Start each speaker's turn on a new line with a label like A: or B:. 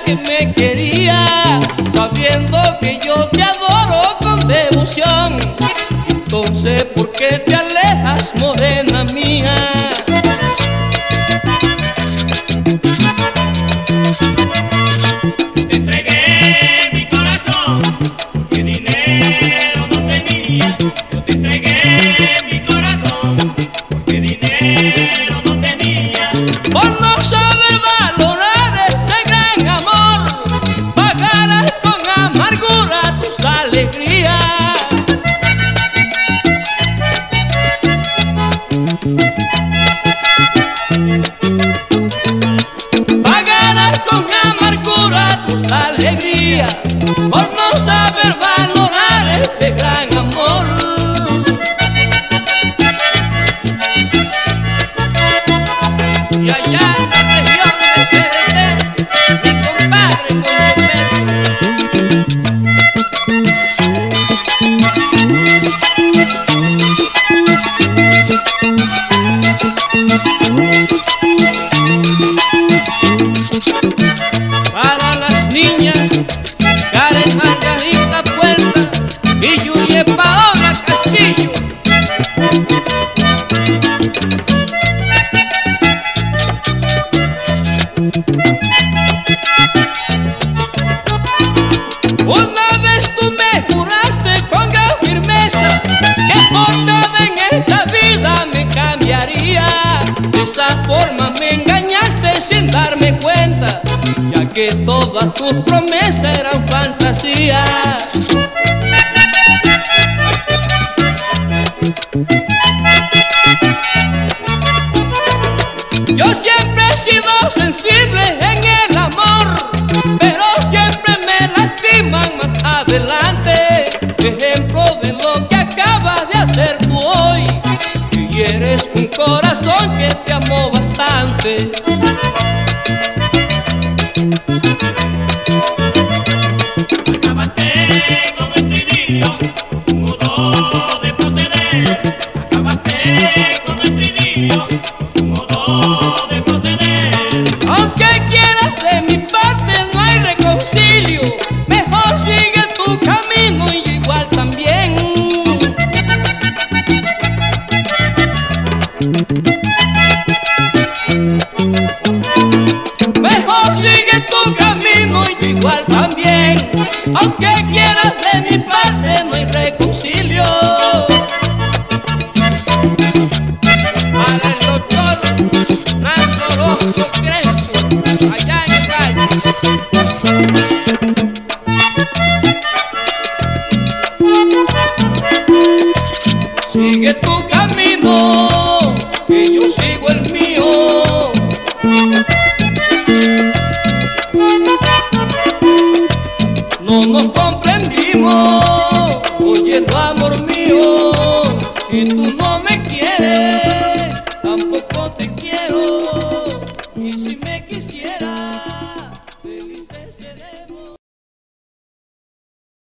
A: que me quería, sabiendo que yo te adoro con devoción. Entonces, ¿por qué te alejas, morena mía?
B: Te entregué mi corazón, porque dinero no tenía. Yo te entregué mi corazón, porque dinero no tenía.
A: Por no saber valorar este gran amor, pagarás con amargura tus alegrías. Pagarás con amargura tus alegrías, por no saber valorar este gran amor. Y allá en la región de Cereté, mi compadre con para las niñas, Karen Margarita Puerta y Yuye Paola Castillo. Una vez tú me juraste con gran firmeza que por nada en esta vida me cambiaría. De esa forma me engañaste sin darme cuenta, ya que todas tus promesas eran fantasía. Yo siempre he sido sensible en el amor, pero siempre me lastiman más adelante. Ejemplo de lo que acabas de hacer tú hoy, y eres un corazón que te amó bastante.
B: Acabaste con el idilio, un modo de proceder. Acabaste con el idilio, un modo de proceder.
A: Aunque quieras de mi parte no hay reconcilio, mejor sigue tu camino y yo igual también. Mejor sigue tu camino y yo igual también. Aunque quieras de mi parte no hay reconcilio. Para el doctor Nando Orozco Crespo, allá en el Valle. Sigue tu camino, que yo sigo el mío. No nos comprendimos, oyendo amor mío, si tú no me quieres, tampoco te quiero.